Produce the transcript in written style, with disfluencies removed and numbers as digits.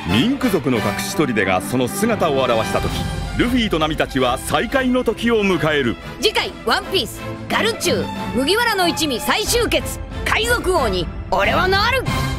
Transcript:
ミンク族の隠し砦がその姿を現した時、ルフィとナミたちは再会の時を迎える。 次回「ワンピースガルチュウ麦わらの一味再集結、海賊王に俺はなる。